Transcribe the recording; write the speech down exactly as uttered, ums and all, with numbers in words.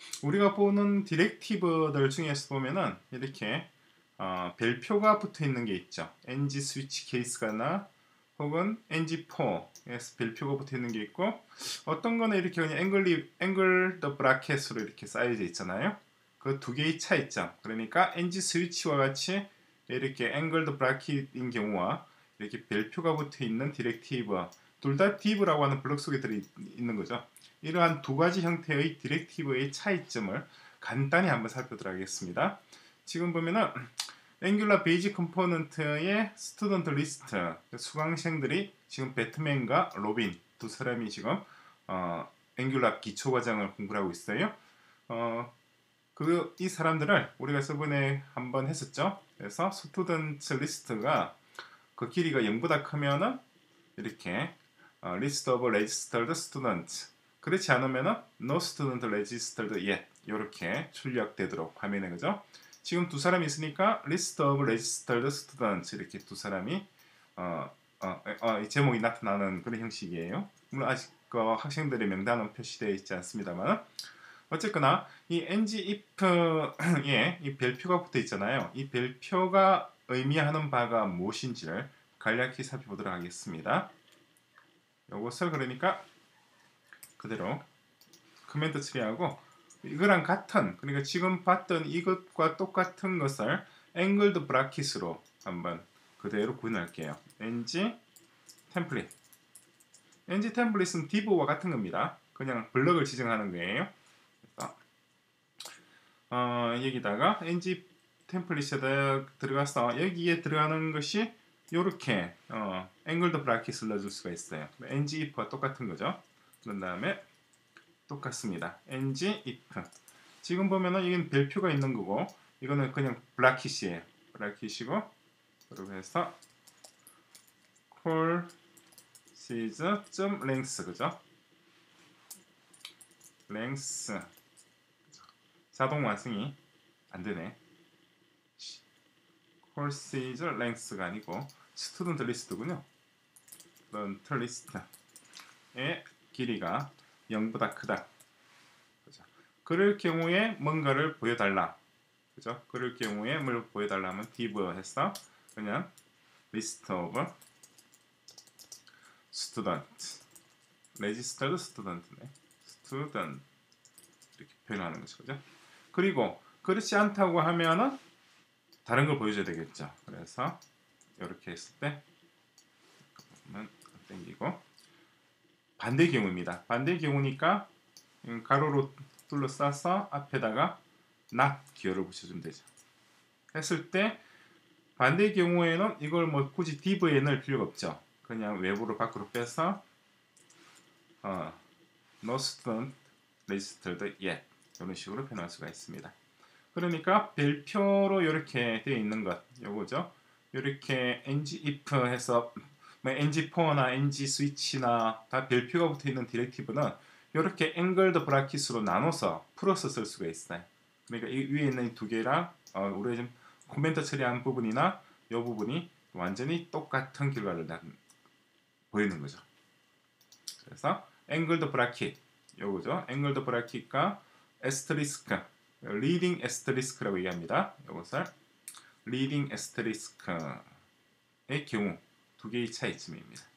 우리가 보는 디렉티브들 중에서 보면은 이렇게 어, 별표가 붙어 있는 게 있죠. 엔지 스위치 케이스가나 혹은 엔지 포에서 별표가 붙어 있는 게 있고, 어떤 거는 이렇게 그냥 앵글리 앵글 더 브라켓으로 이렇게 쌓여져 있잖아요. 그 두 개의 차이점. 그러니까 엔지 스위치와 같이 이렇게 앵글 더 브라켓인 경우와 이렇게 별표가 붙어 있는 디렉티브, 둘 다 div라고 하는 블록 속에 들어 있는 거죠. 이러한 두 가지 형태의 디렉티브의 차이점을 간단히 한번 살펴보도록 하겠습니다. 지금 보면은 앵귤라 베이직 컴포넌트의 스튜던트 리스트, 수강생들이 지금 배트맨과 로빈 두 사람이 지금 어, 앵귤라 기초 과정을 공부를 하고 있어요. 어, 그 이 사람들을 우리가 저번에 한번 했었죠. 그래서 스튜던트 리스트가 그 길이가 영보다 크면은 이렇게 어, list of registered students, 그렇지 않으면은 no student registered yet 이렇게 출력되도록 화면에, 그죠? 지금 두 사람이 있으니까 list of registered students 이렇게 두 사람이 어, 어, 어, 이 제목이 나타나는 그런 형식이에요. 물론 아직 그 학생들의 명단은 표시되어 있지 않습니다만, 어쨌거나 이 ng if에 이 별표가 붙어 있잖아요. 이 별표가 의미하는 바가 무엇인지를 간략히 살펴보도록 하겠습니다. 이것을 그러니까 그대로 커맨드 처리하고, 이거랑 같은, 그러니까 지금 봤던 이것과 똑같은 것을 앵글드 브라켓으로 한번 그대로 구현할게요. ng 템플릿. ng 템플릿은 div와 같은 겁니다. 그냥 블럭을 지정하는 거예요. 그래서 어, 여기다가 ng 템플릿에 들어가서 여기에 들어가는 것이 이렇게 어, 앵글드 브라켓을 넣어줄 수가 있어요. ng if와 똑같은 거죠. 그런 다음에 똑같습니다. ng if. 지금 보면은 이건 별표가 있는 거고, 이거는 그냥 브라켓이에요. 브라켓이고, 그리고 해서 call size.length, 그죠? length. 자동 완성이 안 되네. call size length가 아니고 student list군요. student list의 길이가 영보다 크다. 그죠? 그럴 경우에 뭔가를 보여달라. 그죠? 그럴 경우에 뭘 보여달라 하면 div 해서 그냥 list of student, registered student네. student 이렇게 표현하는 거죠. 그죠? 그리고 그렇지 않다고 하면은 다른 걸 보여줘야 되겠죠. 그래서 이렇게 했을 때 땡기고, 반대 경우입니다. 반대 경우니까 가로로 둘러싸서 앞에다가 not 기호를 붙여주면 되죠. 했을 때 반대 경우에는 이걸 뭐 굳이 div에 넣을 필요가 없죠. 그냥 외부로 밖으로 빼서 어, no student registered yet 이런 식으로 표현할 수가 있습니다. 그러니까 별표로 이렇게 되어 있는 것 요거죠. 이렇게 ng if 해서 뭐 ng for나 ng switch나 다 별표가 붙어 있는 디렉티브는 이렇게 앵글드 브라켓으로 나눠서 풀어서 쓸 수가 있어요. 그러니까 이 위에 있는 두 개랑 어, 우리가 지금 코멘트 처리한 부분이나 이 부분이 완전히 똑같은 결과를 보이는 거죠. 그래서 앵글드 브라켓 요거죠. 앵글드 브라켓과 에스터리스크, 리딩 에스터리스크라고 얘기합니다. 이것을 리딩 에스터리스크의 경우 두 개의 차이점입니다.